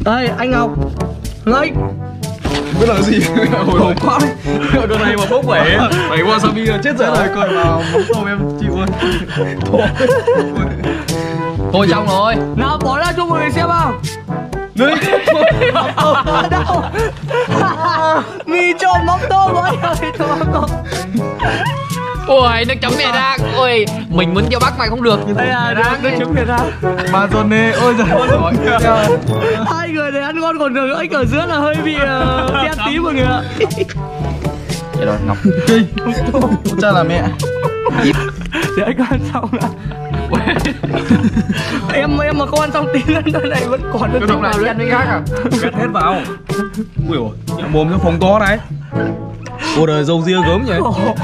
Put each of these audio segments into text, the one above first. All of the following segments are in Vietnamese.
Đây anh Ngọc. Lấy biết là gì. Hồi hộp quá đấy. Đợt này mà bốc bể wasabi là chết rồi. Coi vào mắm tôm em chịu luôn. Thôi xong rồi. nào bỏ ra cho mọi người xem nào. Đấy. Đâu? Mì trộn mắm tôm ơi. Ôi nước chấm mè rang. Ôi mình muốn cho bác mày không được. Đây là nước chấm mè rang. Mazone. Ôi giời. Hai người này ăn ngon còn được, anh ở giữa là hơi bị đen tí mọi người ạ. Vậy rồi Ngọc. Kinh. Cha là mẹ. Để anh ăn xong đã. em mà không ăn xong tí nữa này vẫn còn được. Cái này đi ăn với khác à? Gạt hết vào. Ui dồi, mồm nó phồng to này. Ôi đời dâu ria gớm nhỉ.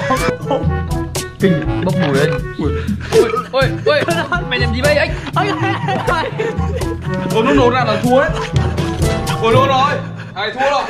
Kinh bốc mùi lên. Ôi mày làm gì vậy anh? Ôi nó nổ ra là thua đấy. Ôi luôn rồi. Ai thua rồi.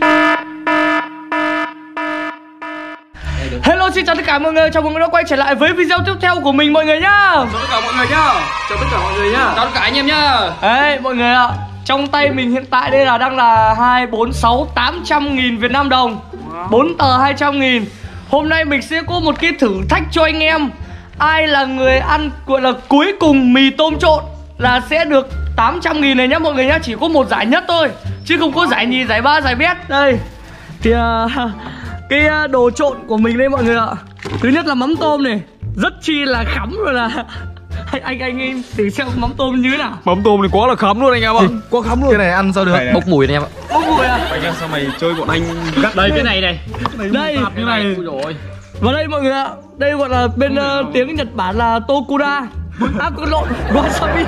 Hello, xin chào tất cả mọi người, chào mừng mọi người đã quay trở lại với video tiếp theo của mình mọi người nhá. Chào tất cả mọi người nhá. Chào tất cả mọi người nhá. Chào tất cả anh em nhá. Đấy mọi người ạ, trong tay mình hiện tại đây là đang là 2, 4, 6, 800.000 Việt Nam đồng. 4 tờ 200.000. Hôm nay mình sẽ có một cái thử thách cho anh em. Ai là người ăn gọi là cuối cùng mì tôm trộn là sẽ được 800.000 này nhá mọi người nhá. Chỉ có một giải nhất thôi, chứ không có giải nhì, giải ba, giải bét. Đây thì cái đồ trộn của mình đây mọi người ạ. Thứ nhất là mắm tôm này, rất chi là khắm rồi là anh thử xem mắm tôm như thế nào. Mắm tôm thì quá là khắm luôn anh em ạ. Quá khắm luôn. Cái này ăn sao được? Bốc mùi anh em ạ. Bốc mùi à? Anh em sao mày chơi bọn anh gắt Đây cái này này. Đây như này. Rồi. và đây mọi người ạ, đây gọi là bên tiếng Nhật Bản là tokura. À có lộn, wasabi.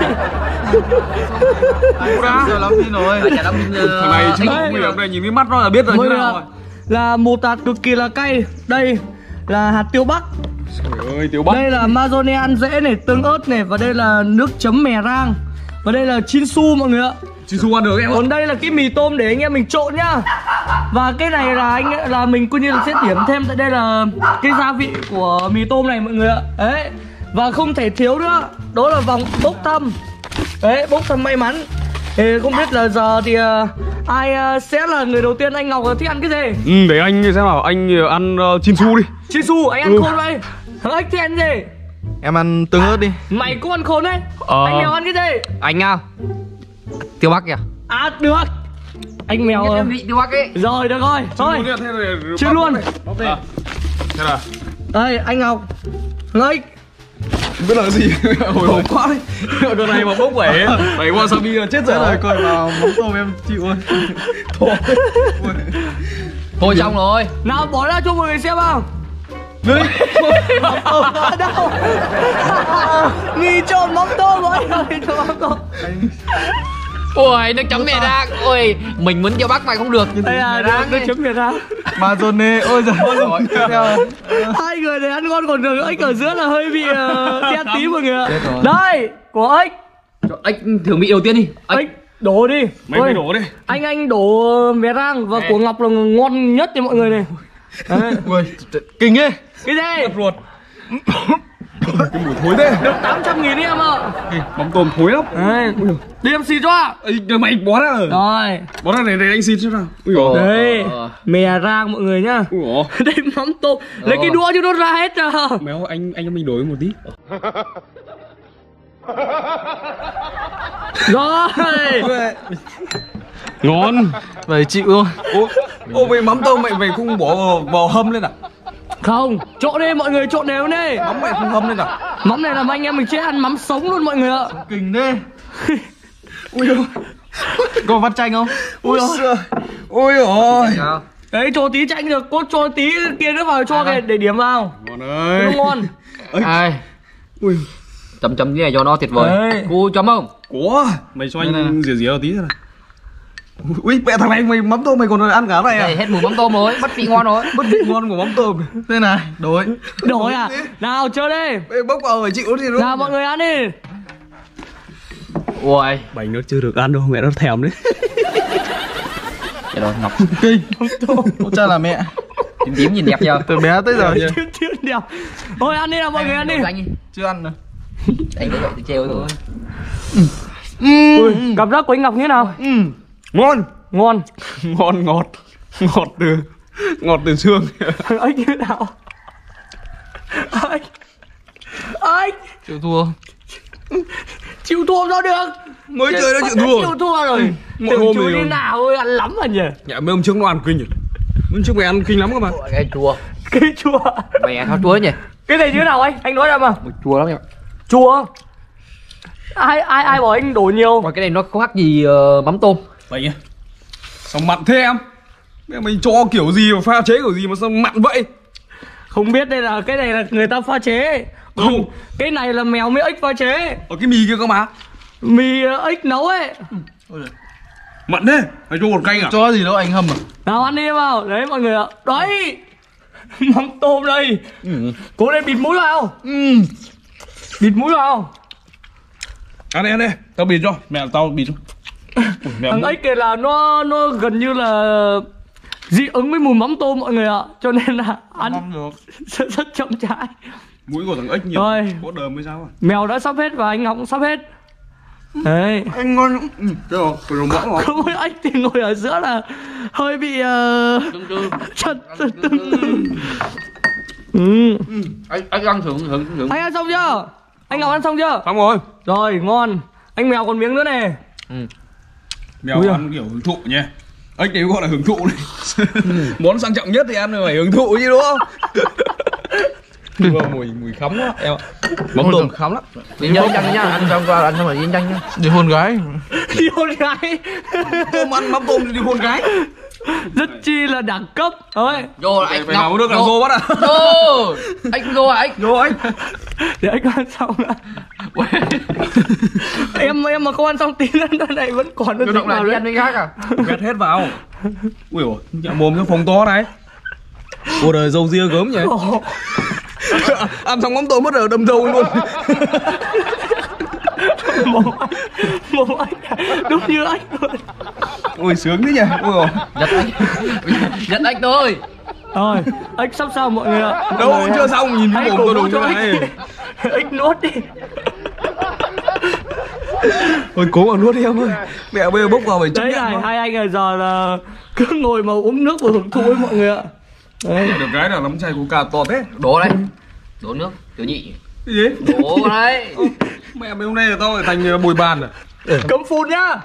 Giờ lắm tin rồi. Thằng này chứ không nguy hiểm này, nhìn cái mắt nó là biết rồi như nào rồi. Là một hạt cực kỳ là cay. Đây là hạt tiêu bắc. Trời ơi, tiêu bắc. Đây là mazone ăn dễ này, tương ớt này. Và đây là nước chấm mè rang. Và đây là chinsu mọi người ạ. Chinsu ăn được em ạ. Còn đây là cái mì tôm để anh em mình trộn nhá. Và cái này là mình coi như là sẽ điểm thêm. Tại đây là cái gia vị của mì tôm này mọi người ạ. Đấy. Và không thể thiếu nữa, đó là vòng bốc thăm. Đấy, bốc thăm may mắn. Thì không biết là giờ thì ai sẽ là người đầu tiên. Anh Ngọc thích ăn cái gì? Để anh xem nào, anh ăn chinsu đi. Chinsu, anh ăn khôn đây. Thằng Ếch thì ăn gì? Em ăn tương ớt đi. Mày cũng ăn khôn đấy. Anh Mèo ăn cái gì? Anh tiêu bắc kìa. À được. Anh Mèo Em vị tiêu bắc ấy. rồi được rồi. Thôi chưa luôn. Thế là Đây anh Ngọc. Lấy biết là gì. Hồi hộp quá đấy. Đợt này mà bốc bể wasabi là chết rồi. Coi vào mắm tôm em chịu luôn. Thôi xong rồi. nào bỏ ra cho mọi người xem nào. Đấy. Đâu? Mì trộn mắm tôm ơi. Mắm tôm. Ôi nước chấm mè rang. Ôi mình muốn cho bác mày không được. Đây là nước chấm mè rang. Mazone. Ôi giời. Hai người này ăn ngon còn được, anh ở giữa là hơi bị đen tí mọi người ạ. Đây của ếch. Ếch thử vị đầu tiên đi. Ếch đổ đi. Mày đổ đi. Anh đổ mè rang. Và của Ngọc là ngon nhất cho mọi người này. Ui, kinh ấy. Cái gì? Ruột. Cái mùi thối thế. Được 800.000 em ạ. Mắm tôm thối lắm. Đấy. Đi em xịt cho. Ê, mày bó ra rồi. Rồi. Bó ra này anh xin cho nào. Ui dồi. Đây mè rang mọi người nhá. Ui dồi. Đây mắm tôm. Lấy cái đũa cho nó ra hết rồi. Méo anh cho mình đổi một tí. Rồi. Ngon. Vậy chịu thôi. Ô mày mắm tôm mày không bỏ vào hâm lên à? Không, trộn đi mọi người, trộn đều đi. Mắm mày không hâm lên à? Mắm này là anh em mình sẽ ăn mắm sống luôn mọi người ạ. Kinh thế. Ui ôi. Có vắt chanh không? Ui ôi. Ôi ôi. Đấy cho tí chanh được, có cho tí kia nữa vào cho cái để điểm vào. Ngon ơi. Nó ngon. Ai. Ui. Chấm cái này cho nó tuyệt vời. Đấy. Cô chấm không? Có. Mày cho anh rỉa tí thôi này. Ui mẹ thằng này mày mắm tôm mày còn ăn cả này à? Đây, hết mùi mắm tôm rồi, mất vị ngon rồi. Mất vị ngon của mắm tôm. Đây này, đổi. Đổi à? Nào chơi đi. Ê, bốc vào phải chịu gì đúng. Nào mọi người ăn đi. Ui. Bánh nó chưa được ăn đâu, mẹ nó thèm đấy. Vậy rồi Ngọc. Kinh. Mắm tôm. Ôi cha là mẹ. Tím nhìn đẹp chưa? Từ bé tới giờ chưa? Chưa đẹp. Thôi ăn đi nào mọi người ăn đi. Chưa ăn nữa. Anh có vậy thì treo thôi. Ui, cảm giác của anh Ngọc như thế nào? Ngon. Ngon. Ngon ngọt. Ngọt từ xương. Anh như nào? Anh Chịu thua. chịu thua sao được? Mới chơi đã chịu thua. Chịu thua rồi. Mỗi Tưởng hôm chú thì đi nào ơi, ăn lắm rồi nhỉ. dạ mấy hôm trước nó ăn kinh nhỉ. Hôm trước mày ăn kinh lắm cơ mà. Cái chua. Cái chua. Mẹ thao chua nhỉ. Cái này như nào anh nói ra mà. Chua lắm em. Chua. Ai bảo anh đổ nhiều. Mà cái này nó có khác gì mắm tôm. Vậy nhỉ. Sao mặn thế em? Mày cho kiểu gì mà pha chế kiểu gì mà sao mặn vậy? Không biết đây là cái này là người ta pha chế. Không. Cái này là mèo với ếch pha chế. Ở cái mì kia cơ mà. Mì ếch nấu ấy. Mặn thế. Mày cho bột canh à? Cho gì đâu anh hâm à? Nào ăn đi vào. Đấy mọi người ạ. Đấy. Mắm tôm đây. Cố lên bịt mũi vào. Bịt mũi vào. Ăn đi. Tao bịt cho. Mẹ tao bịt cho. Thằng ếch kia là nó gần như là dị ứng với mùi mắm tôm mọi người ạ. Cho nên là ăn được. rất chậm rãi. Mũi của thằng ếch nhiều. Rồi. Có đờm mới sao à? Mèo đã sắp hết và anh Ngọc cũng sắp hết. Đấy. Anh ngon. Cái đồ mỡ ngon. Không ếch thì ngồi ở giữa là hơi bị chật. Anh ăn thử. Anh ăn xong chưa? Anh Ngọc ăn xong chưa? Xong rồi. Rồi ngon. Anh Mèo còn miếng nữa này. Mèo Ui ăn kiểu hưởng thụ nha. Ếch đấy gọi là hưởng thụ đấy. Món sang trọng nhất thì ăn phải hưởng thụ chứ đúng không? Mùi khắm quá em ạ. Mắm tôm khắm lắm. Đi nhanh nhanh nhá, ăn xong qua ăn xong rồi đi nhanh nhá. Đi hôn gái. Đi hôn gái. Tôm ăn mắm tôm thì đi hôn gái. Rất chi là đẳng cấp. Thôi. Vô là anh Phải nào nước là rô bắt à? Vô. Anh vô à anh. Vô anh. Để anh ăn xong đã. Em mà không ăn xong tí nữa này vẫn còn Tự động lại đi ăn với khác à? Vét hết vào. Ui dồi, nhạ mồm cái phòng to này. Ôi đời dâu ria gớm nhỉ. Ăn xong mắm tôm mất rồi đâm dâu luôn. Mồm anh đúng như anh luôn. Ui sướng thế nhỉ. Ui dồi. Nhận anh thôi. Rồi, ếch sắp xong mọi người ạ. Đâu cũng chưa xong, nhìn cái mồm tôi đúng cho như này. ếch nuốt đi. Thôi cố mà nuốt đi em ơi. Mẹ bây giờ bốc vào phải chấp Đấy nhận này, thôi. hai anh này giờ là cứ ngồi mà uống nước và hưởng thụ với mọi người ạ. Đấy. Được cái là nắm chai coca to thế. Đổ đây. Đổ nước. Tiểu nhị. Cái gì? Đổ đây. Mẹ mấy hôm nay là tao lại thành bồi bàn à? Cấm phun nhá.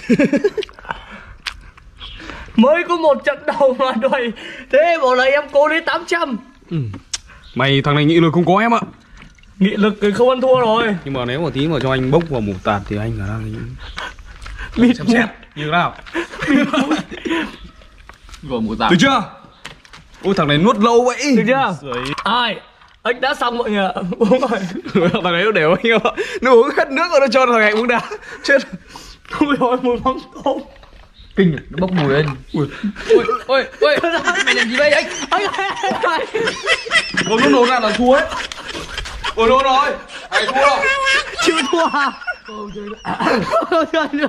Mới có một trận đầu mà đuổi. Thế bảo là em cố lấy 800. Mày thằng này nghị lực không có em ạ. Nghị lực thì không ăn thua rồi. Nhưng mà nếu mà tí mà cho anh bốc vào một tạt thì anh khả năng Bịt xem mũi. xét như thế nào. Rồi một tạm. Được chưa? Ôi thằng này nuốt lâu vậy. Được chưa? Ai? Anh đã xong mọi người ạ. Uống rồi. Thằng này nó đều anh ạ. Nó uống hết nước rồi nó cho thằng này uống đá. Chết. Ui ôi mùi mắm tôm. Kinh nó bốc mùi lên. Ôi mày làm gì vậy anh? Anh. Ôi nó nổ ra là thua ấy. Ôi nổ rồi. Mày thua rồi. Chịu thua à? Không chơi nữa.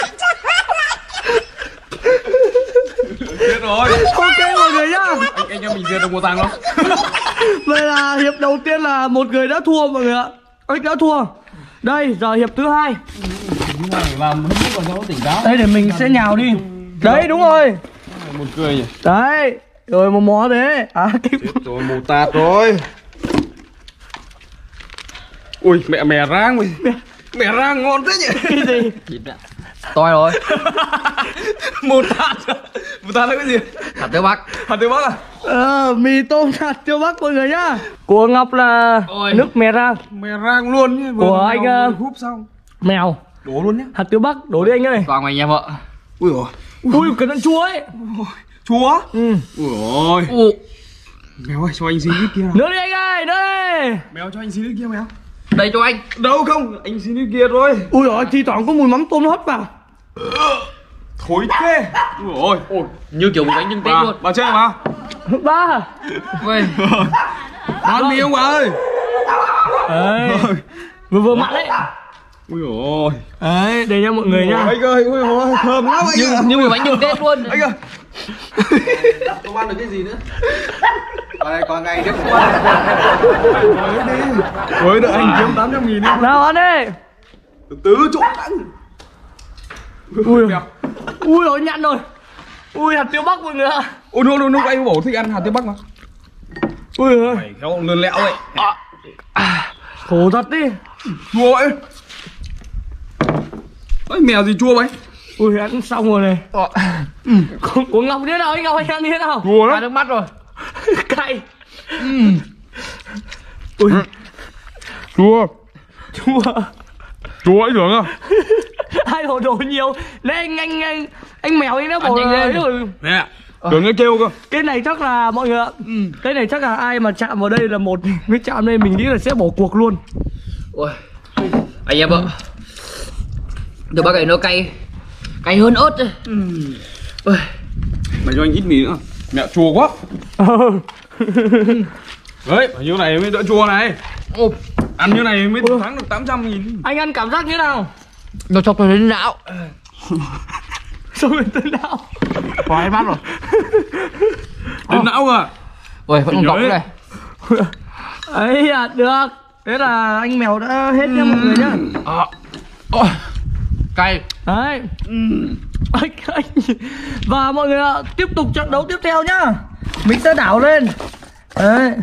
Chết rồi. Ok mọi người nhá. Anh em mình diệt được một thằng không? Vậy là hiệp đầu tiên là một người đã thua mọi người ạ. Anh đã thua. Đây giờ hiệp thứ hai. Làm hết mức vào cho nó tỉnh táo. Đây để mình sẽ nhào đi. Đấy đúng rồi. Một cười nhỉ. Đấy. Rồi một mó thế. À cái Rồi một tạt rồi. Ui mẹ rang mày. Mẹ rang ngon thế nhỉ. cái gì? Toi rồi. Một tạt. Một tạt là cái gì? Hạt tiêu bắc. Hạt tiêu bắc à? Mì tôm hạt tiêu bắc mọi người nhá. Của Ngọc là Ôi. nước mè rang. Mẹ rang luôn nhé. Của anh, húp xong. Mèo. Đổ luôn nhé. Hạt tiêu bắc đổ đi anh ơi. Toàn mày nhà vợ. Ui dồi. Ui cẩn thận chua ấy. Chúa. Ừ. Ui ôi. Mèo ơi cho anh xin ít kia. Nữa đi anh ơi, nữa đi. Mèo cho anh xin ít kia mèo. Đây cho anh. Đâu không, anh xin ít kia rồi. Ui giời, thi thoảng có mùi mắm tôm nó hất vào. Thối thế. Ui ôi. Như kiểu một bánh trưng Tết luôn. Bà chơi mà. Ba. Ôi. Ăn mì không bà ơi. Đấy. Vừa mặn đấy. Ui ôi. Đấy, để cho mọi người nhá. Anh ơi, ui ôi, thơm lắm anh ạ. Như một bánh trưng Tết luôn. Anh ơi. Không ăn được cái gì nữa. Còn ngày tiếp không ăn. Ôi đợi anh kiếm 800.000 đi. Nào ăn đi. Từ từ trộn ăn. Ui. Ui ôi nhặn rồi. Ui hạt tiêu Bắc mọi người ạ. Ôi lúc anh bảo thích ăn hạt tiêu Bắc mà. Ui ơi. Mày khéo lươn lẹo vậy. Khổ thật đi. Chua vậy. Ôi mèo gì chua vậy? Ui ăn xong rồi này. Của Ngọc như thế nào anh Ngọc, anh ăn như thế nào? Chua Ra lắm. nước mắt rồi. Cay. Ui Chua. chua. Chua ấy tưởng à? Hai đổ nhiều. Đấy anh mèo anh đã bỏ nhanh lên. rồi. Nè, tưởng nghe kêu cơ. Cái này chắc là mọi người ạ. Cái này chắc là ai mà chạm vào đây là một mới chạm đây mình nghĩ là sẽ bỏ cuộc luôn. Ôi, anh em ạ, đồ bác ấy nó cay hơn ớt. Ôi, Mày cho anh ít mì nữa. Mẹ chua quá. Đấy, phải như này mới đỡ chua này. Ăn như này mới tháng được 800.000. Anh ăn cảm giác như nào? nó chọc tôi đến não. Sao mình tới nào? Khoái mắt rồi. Đến não cơ. Ôi, vẫn còn cọc Nhớ này. Ấy à, được. Thế là anh mèo đã hết nhá mọi người nhá. Cay. Đấy. Anh. Và mọi người ạ, tiếp tục trận đấu tiếp theo nhá. Mình sẽ đảo lên. Đấy.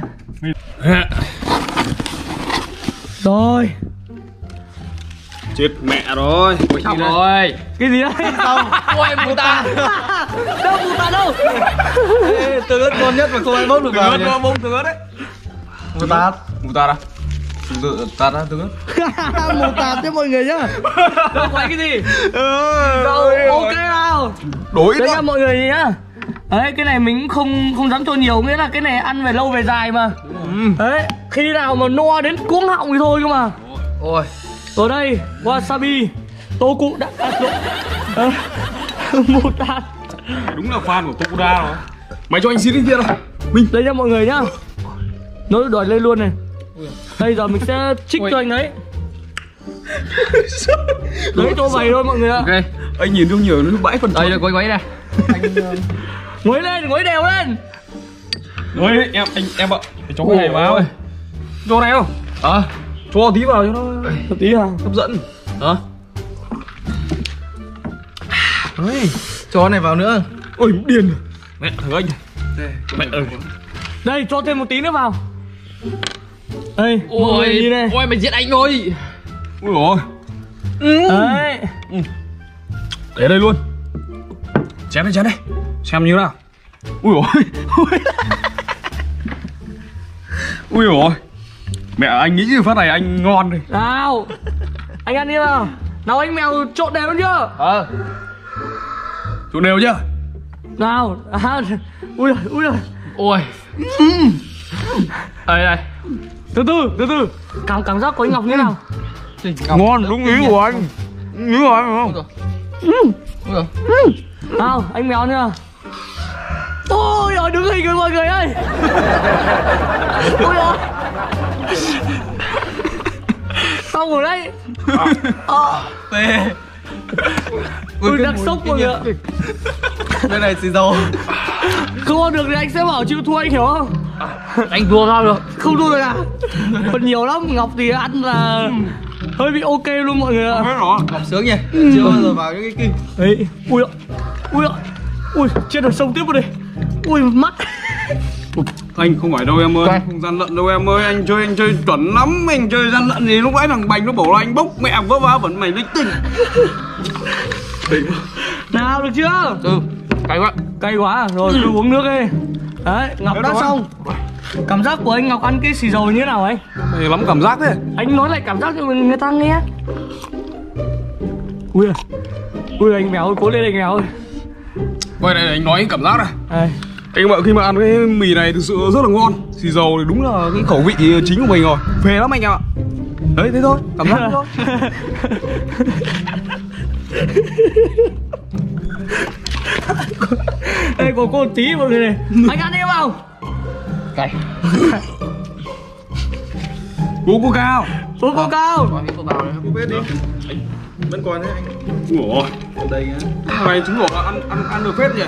Rồi. Chết mẹ rồi. Ôi, xong rồi. Cái gì đấy? Xong. Ôi, mù ta. Đâu mù ta đâu? Tương ớt ngon nhất mà không ai bốc được vào nhỉ? Bông tương ớt đấy. Mù tạt. Mù tạt à? Tạt á tương ớt. Mù tạt thế mọi người nhá. Đâu phải cái gì? Đâu, ok nào. Đổi ít Đấy thôi. nha mọi người nhá. Đấy, cái này mình cũng không dám cho nhiều, nghĩa là cái này ăn về lâu về dài mà. Đấy, khi nào mà no đến cuống họng thì thôi cơ mà. Ôi, Ở đây, wasabi, tô cụ đã mù tạt. Đúng là fan của Tokuda rồi. Mày cho anh xin cái kia đâu. Mình. Đây nha mọi người nhá. Nó đòi lên luôn này. Đây giờ mình sẽ trích cho anh đấy. Đấy cho vậy thôi mọi người ạ. ok. Anh nhìn không nhiều nó bãi phần. Đây là quấy này. Nguấy lên, nguấy đều lên. Ôi em ạ. Phải cho cái này vào. Ôi. Cho này không? Cho tí vào cho nó Một tí nào. hấp dẫn. Hả? Ôi, cho cái này vào nữa. Ôi điên. Mẹ thằng anh. Mẹ ơi. Đây cho thêm một tí nữa vào. Đây, mọi người nhìn này. Ôi, mày giết anh rồi. Ui rồi. Đấy. Để đây luôn. Chém đây. Xem như nào. Ui ôi. Ui ôi. Mẹ anh nghĩ phát này anh ngon đi. Nào. Anh ăn đi nào. Nào anh mèo trộn đều chưa? Chỗ đều chưa? Nào. Ui giời. Ôi. Đây. Từ từ. Cảm giác của anh Ngọc như nào? Ngon đúng ý của anh. Ý của anh không? Nào, anh mèo nữa. Ôi ôi, đứng hình rồi mọi người ơi. Ôi ôi. Xong rồi đấy. Tê. Ui đang sốc mọi người ạ. Bên này xì dầu. Không ăn được thì anh sẽ bảo chịu thua, anh hiểu không? Anh thua sao được? Không thua được à? Còn nhiều lắm, Ngọc thì ăn là hơi bị ok luôn mọi người ạ. Hết rồi. Ngọc sướng nhỉ? Chưa bao giờ vào những cái kinh. Đấy, ui, chết rồi, xông tiếp vào đây. Ui, mắt. Anh không phải đâu em ơi, Quay. không gian lận đâu em ơi, anh chơi chuẩn lắm, anh chơi gian lận gì lúc nãy thằng Bành nó bảo là anh bốc mẹ vớ vá vẫn mày linh tinh. Nào, được chưa? Cay quá. Cay quá à? Rồi, cứ uống nước đi. Đấy, Ngọc đã xong. Cảm giác của anh Ngọc ăn cái xì dầu như thế nào anh? Mày lắm cảm giác thế. Anh nói lại cảm giác cho người ta nghe. Ui anh mèo ơi, cố lên anh mèo ơi. Quay đây anh nói cảm giác này. Đây. Anh bạn khi mà ăn cái mì này thực sự rất là ngon. Xì dầu thì đúng là cái khẩu vị chính của mình rồi. Phê lắm anh em ạ. Đấy thế thôi, cảm giác thôi. Đây còn có một tí mọi người này. Anh ăn đi không? Cay. Uống coca không? Uống coca không? Có miếng cô vào này. Không biết đi. Vẫn còn thế anh. Ủa. Ở đây nhá. Mày chứng tỏ là ăn được phết nhỉ?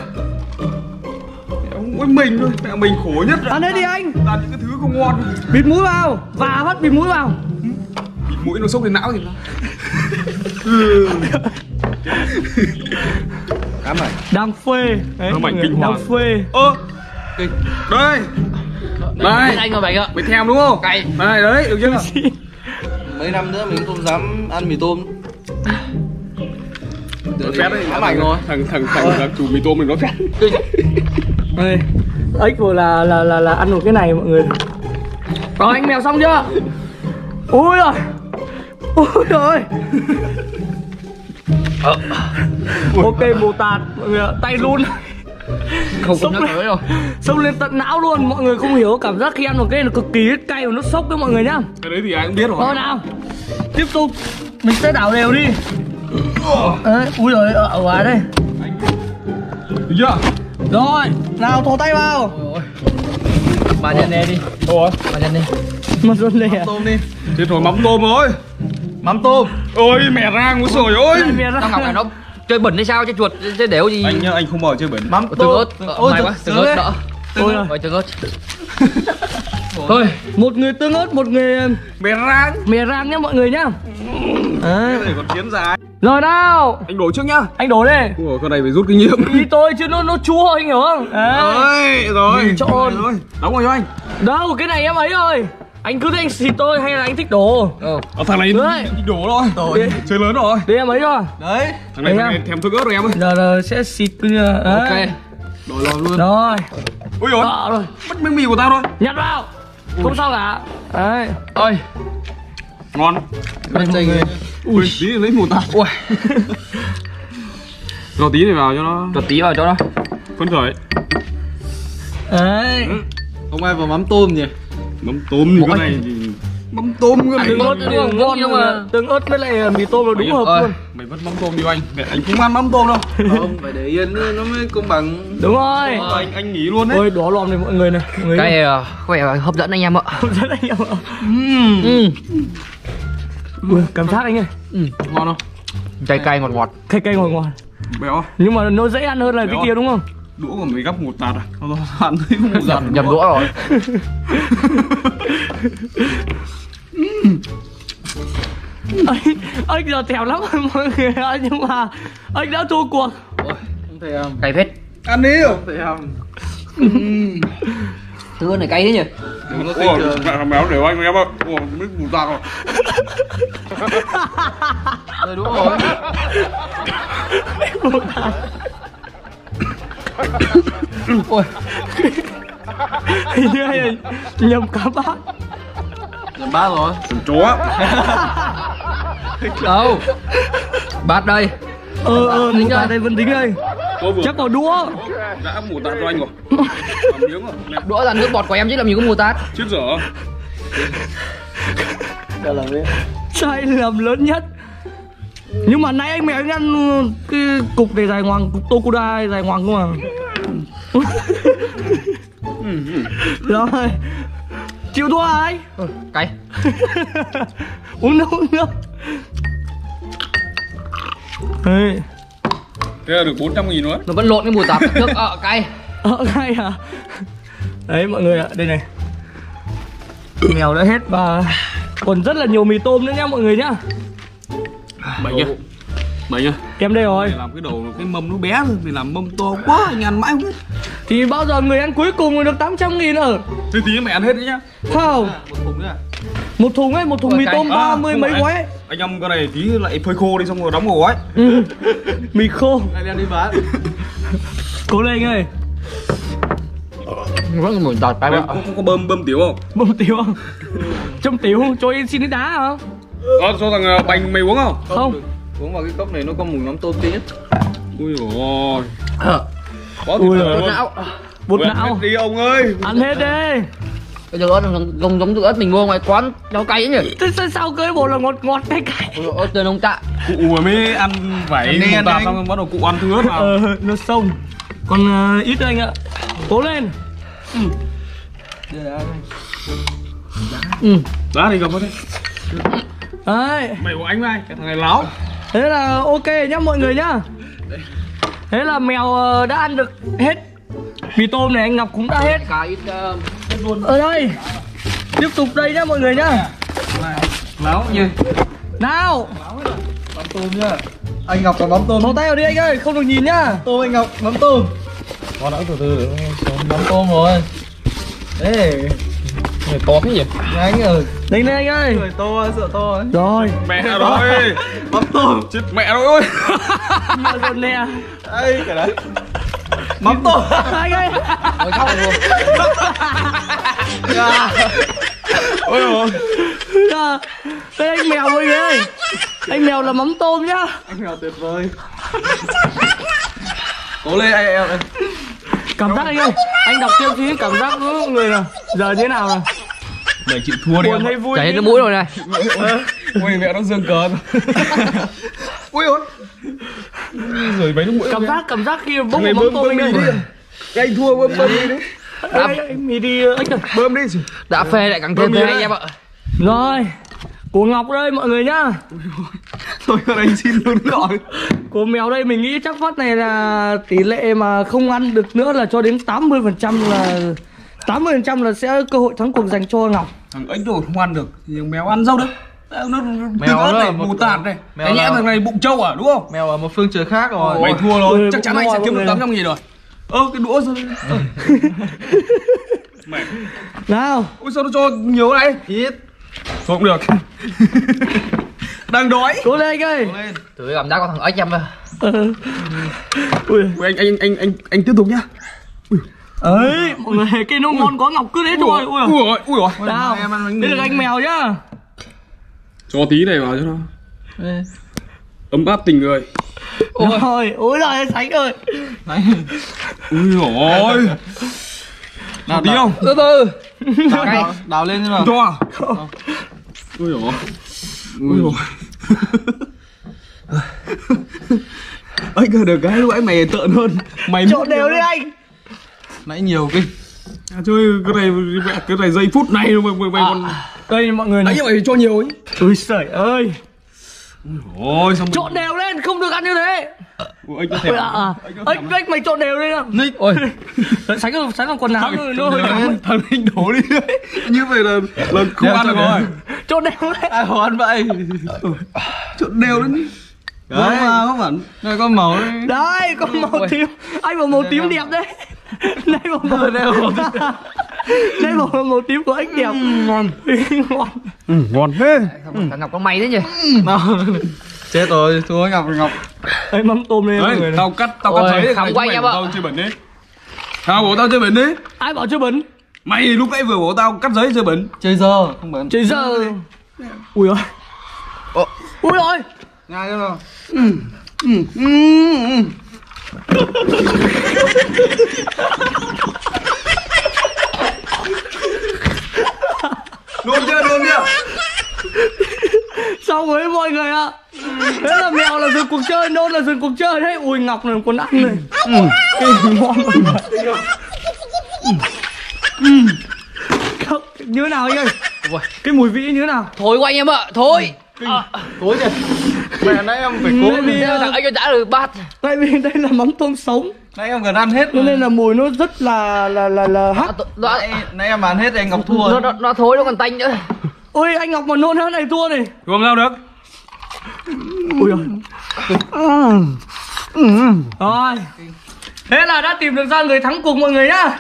Mỗi mình thôi, mẹ mình khổ nhất là Ăn đấy đi anh. là những cái thứ không ngon. Bịt mũi vào. Và bắt bịt mũi vào. Bịt mũi nó sốc đến não thì nó. Ám ảnh. Đang phê. Đấy, Ám ảnh kinh đang hoàng. phê. Đây. Đây. Anh mà Bảnh ạ. Mày thèm đúng không? Cay. Đây đấy, được chưa? Mấy năm nữa mình không dám ăn mì tôm. Nó phét đấy. Ám ảnh rồi. Thằng chủ mì tôm mình nó phét. Đây. Ếch vừa là ăn một cái này mọi người. Rồi anh mèo xong chưa? Ôi rồi. Ôi rồi. Ok bồ tạt mọi người ạ, tay luôn. Không Sốc nhắc lên. tới rồi. Xông lên tận não luôn, mọi người không hiểu cảm giác khi ăn một cái nó cực kỳ cay và nó sốc đấy mọi người nhá. Cái đấy thì ai cũng biết rồi. Thôi nào. Tiếp tục mình sẽ đảo đều đi. Đấy, ui giời ở ngoài đây. Được chưa? Rồi, nào thò tay vào. Bà nhân đi. Thôi. Bà nhân đi. Mà luôn đây à? Tôm đi. Chết rồi, mắm tôm rồi. Mắm tôm. Ôi mẹ rang, úi rồi ôi. Tao Ngọc này nó chơi bẩn hay sao, chơi chuột, chơi đéo gì. Anh nhá, anh không bao giờ chơi bẩn. Mắm Tương tôm. ớt. May quá, tương ớt đỡ. Ôi rồi. Rồi tương ớt. Thôi, Một người tương ớt, một người Mẹ rang. mè rang nhá mọi người nhá. Đấy. Cái này còn chiến dài. Rồi nào. Anh đổ trước nhá. Anh đổ đi. Ủa, con này phải rút kinh nghiệm. Ý tôi chứ nó chua anh hiểu không? Đấy. Rồi. Trộn. Rồi. Đóng rồi cho anh. Đâu cái này em ấy rồi. Anh cứ thích anh xịt tôi hay là anh thích đổ? Thằng này Đấy. đổ rồi. Đi. Chơi lớn rồi. Đi em ấy rồi. Đấy. Thằng này Đấy thèm thức ớt rồi em ơi. Giờ sẽ xịt bây giờ. ok. Đấy. Đổ lòm luôn. Rồi. Ui rồi. Rồi. Mất miếng mì của tao thôi. Nhặt vào. Không sao cả. Đấy. Ôi, Ngon. Đây mọi người. Ui, tí nữa lấy một tao. ui. Cho tí này vào cho nó Cho tí vào cho nó. phấn khởi. Đấy. Không ai vào mắm tôm nhỉ? Mắm tôm thì cái này thì mắm tôm cái này. Tương ớt đúng không? Ngon nhưng mà tương ớt với lại mì tôm là đúng hợp Ơi. luôn. Mày vứt mắm tôm đi anh. Để anh không ăn mắm tôm đâu. Không, phải để yên nữa nó mới công bằng. Đúng rồi. Anh nghỉ luôn đấy. Ôi đỏ lòm này mọi người này. Mọi người Cái này có vẻ hấp dẫn anh em ạ. rất anh em ạ. Ui, cảm giác anh ơi. Ngon không? Cay cay ngọt ngọt. Cay cay ngọt ngọt. Béo. Nhưng mà nó dễ ăn hơn là cái Béo. kia đúng không? Đũa của mày gắp một tạt à? Nó ăn thấy một giặt. Nhầm đũa rồi. Anh giờ thèm lắm rồi mọi người ạ, nhưng mà anh đã thua cuộc. Không thèm. Cay phết. Ăn đi. Không thèm. Tương ớt này cay thế nhỉ? Đừng có Ủa, khinh thường. béo đều anh em ơi. Ủa, biết một tạt rồi. Rồi đúng rồi. Ôi, Hình như anh nhầm cả bát. Làm ba rồi. Sườn chó. đâu. Bát đây. Một tạt đây vẫn tính đây. Tôi vừa Chắc vào đũa. đã một tạt cho anh rồi. Làm miếng rồi. Mẹ Đũa là nước bọt của em chứ làm gì có mùa tát. chết dở. Đây là biết. Sai lầm lớn nhất. Nhưng mà nãy anh mẹ anh ăn cái cục này dài ngoằng, cục Tokuda dài ngoằng không à. Rồi. Chịu thua à anh? Cay. Uống nước, uống nước. Đây. Thế là được 400.000 nữa. Nó vẫn lộn cái mùa tát nước cay. Hay à. Đấy mọi người ạ, đây này. Mèo đã hết và còn rất là nhiều mì tôm nữa nhá mọi người nhá. Bảy nhá. Bảy nhá. Em đây rồi. Mày làm cái đầu cái mâm nó bé thôi. Mày làm mâm to quá, anh ăn mãi không hết. Thì bao giờ người ăn cuối cùng được 800.000 ở. Thế tí mày ăn hết đấy nhá. Không. Một thùng nữa à? Một thùng ấy, một thùng Ôi, mì cay. tôm 30 không mấy phải. gói ấy. Anh ăn cái này tí lại phơi khô đi xong rồi đóng vào gói. Mì khô. Anh đem đi bán. Cố lên anh ơi. Vẫn mùi tạt cay Mày quá. có bơm tiểu không? Bông tiểu không? Trong tiểu cho em xin cái đá không? Cho thằng Bành mày uống không? Không. Uống vào cái cốc này nó có mùi mắm tôm tí. Ui dồi. Có Ui thịt giời. luôn. Não. Bột Ui, ăn não. hết đi ông ơi. Ăn hết đi. Cái tương ớt không giống tương ớt mình mua ngoài quán nó cay ấy nhỉ? Thế sao cưới bột là ngọt ngọt cay cay. Ớt tên ông tạ. Cụ mới ăn vảy Ăn đi, một ăn tạt đi. xong bắt đầu cụ ăn thứ ớt vào. Nó sông. Còn ít thôi anh ạ. Cố lên. Đá thì cầm vào đây. Đấy. Mày của anh với ai? Cái thằng này láo. Thế là ok nhá mọi người nhá. Thế là mèo đã ăn được hết. Mì tôm này anh Ngọc cũng đã hết. Cả ít Ở đây. Tiếp tục đây nhá mọi người nhá. Láo nhỉ. Nào. Mắm tôm nhá. Anh Ngọc có mắm tôm. Thò tay vào đi anh ơi, không được nhìn nhá. Tôm anh Ngọc, mắm tôm. Con đã từ từ mắm tôm rồi. Ê, Người to thế nhỉ? anh ơi. Đánh lên anh ơi. Người to, sợ to. Rồi. Mẹ rồi. Mắm tôm. Chết mẹ rồi ơi. Mẹ rồi nè. Đây, cái đấy. Mắm tôm. Anh ơi. Ôi khóc luôn. Ôi rồi. Đây anh mèo mọi người ơi. Anh mèo là mắm tôm nhá. Anh Ngọc tuyệt vời. Cố lên anh em. Cảm giác anh ơi. Anh đọc tiêu chí cảm giác của mọi người nào. Giờ như thế nào nào? Để chị thua đi Buồn em. hay vui? Chảy hết cái mũi rồi này. Ôi mẹ nó dương cờ. Ui ôi. Rồi mấy nước mũi. Cảm giác khi bốc Này vào mắm tôm anh ơi. Anh thua bơm đi đi. Anh mì đi anh ơi. Bơm đi. Đã phê lại càng thêm phê anh em ạ. Rồi. Của Ngọc đây mọi người nhá. Thôi anh xin luôn gọi. Của mèo đây mình nghĩ chắc phát này là tỷ lệ mà không ăn được nữa là cho đến 80% là sẽ cơ hội thắng cuộc dành cho Ngọc. Thằng ếch rồi không ăn được thì thằng mèo ăn dâu đấy. Nó Mèo ớt nó này, là một mù tạt này. mèo Anh là- em thằng này bụng trâu à đúng không? Mèo ở một phương trời khác rồi. Mày thua rồi, Ôi, chắc chắn bụng anh sẽ to kiếm được rồi. 800.000 rồi. Cái đũa sao? Mẹ. Nào. Ôi sao nó cho nhiều này? Ít. Thôi cũng được. Đang đói. Cố lên anh ơi. Lên. Thử cảm giác con thằng ếch em à. Ui. Ui, anh tiếp tục nhá. Ấy, mọi người cái nó ngon quá Ngọc cứ thế thôi. Ui. Ui rồi. Nào. Em ăn bánh Đây mì. là anh mèo nhá. Cho tí này vào cho nó ấm áp tình người. Rồi, ôi giời ơi Sánh ơi. Đấy. Ui rồi. Nào tí không? Từ từ. Đào lên như nào. To à? Ui rồi. Ui rồi. Ấy cơ được cái lúc ấy mày tợn hơn. Mày Trộn đều đi anh. Nãy nhiều kinh. Chơi cái này giây phút này mày còn Đây mọi người nãy này. mày cho nhiều ấy. Ui giời ơi. Ôi sao Trộn đều lên, không được ăn như thế. anh có thể Anh mày trộn đều lên nào. Nick. Ôi. Sánh còn quần áo nó hơi nóng. thằng anh đổ đi đấy. Như vậy là không Đeo ăn được cho rồi. Trộn đều lên. Ai khó ăn vậy? Trộn đều lên đi. Đấy mà không phải. Đây có màu đấy. Đấy, có màu tím. Anh bảo màu tím đẹp đấy. Đây bảo màu đây bảo màu tím của anh đẹp. Ngon. Ngon. Ngon thế. Thằng Ngọc có may thế nhỉ. Chết rồi, thua Ngọc rồi Ngọc. Đây mắm tôm lên mọi người Đấy, này. tao cắt Ôi, giấy không quay em ạ. tao chơi bẩn đi. Tao bảo tao chơi bẩn đi. Ai bảo chưa bẩn? Mày lúc nãy vừa bảo tao cắt giấy chơi bẩn. Chơi giờ, không bẩn. Trời giờ. Ui ơi. Ui ơi. Ngay cái nào. Luôn chưa? Xong rồi mọi người ạ. Thế là mèo là dừng cuộc chơi, nôn là dừng cuộc chơi đấy. Ui Ngọc này còn ăn này. Ngon mọi người. Như thế nào anh ơi? Ui. Cái mùi vị như thế nào? Thôi của anh em ạ. Thôi. Tối kìa. Mẹ nãy em phải cố. Tại vì, Thằng ếch đã được bát. tại vì đây là mắm tôm sống Nãy em gần ăn hết. cho nên là mùi nó rất là hắc. Nãy em ăn hết anh Ngọc thua. Nó thối nó còn tanh nữa. Ôi anh Ngọc mà nôn hơn này thua này. Không sao được. Ui ơi. Rồi. Thế là đã tìm được ra người thắng cuộc mọi người nhá.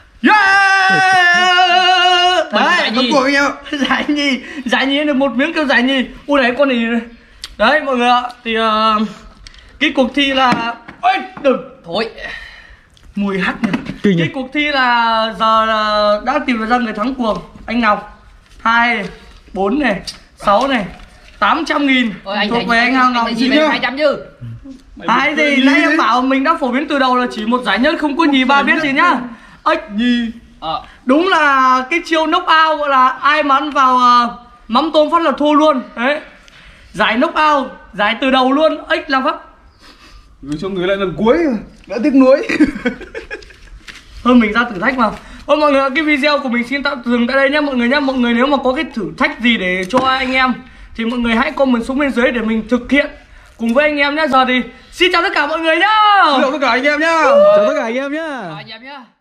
Yeah! Đấy, Thắng cuộc anh em. giải nhì được một miếng cơm giải nhì. Ui đấy con này. Đấy mọi người ạ. Thì cái cuộc thi là ôi đừng Thôi. mùi hắc nhỉ. Cái cuộc thi là giờ là đã tìm được ra người thắng cuộc. Anh Ngọc 2 này, 4 này, 6 này, 800.000 Ôi anh thuộc về anh Ngọc anh gì về 200 chứ. Hai gì nãy em bảo mình đã phổ biến từ đầu là chỉ một giải nhất không có nhì ba biết gì nhá. Ếch nhì. Đúng là cái chiêu knock out gọi là ai mà ăn vào mắm tôm phát là thua luôn. Đấy. Giải knock out, giải từ đầu luôn, ếch làm pháp. Người cho người lại lần cuối đã tiếc nuối. Thôi mình ra thử thách vào. Thôi mọi người, cái video của mình xin tạm dừng tại đây nhé mọi người nhé. Mọi người nếu mà có cái thử thách gì để cho anh em thì mọi người hãy comment xuống bên dưới để mình thực hiện cùng với anh em nhé. Giờ thì xin chào tất cả mọi người nhá. Chào tất cả anh em nhá. Chào tất cả anh em nhá. Anh em nhá.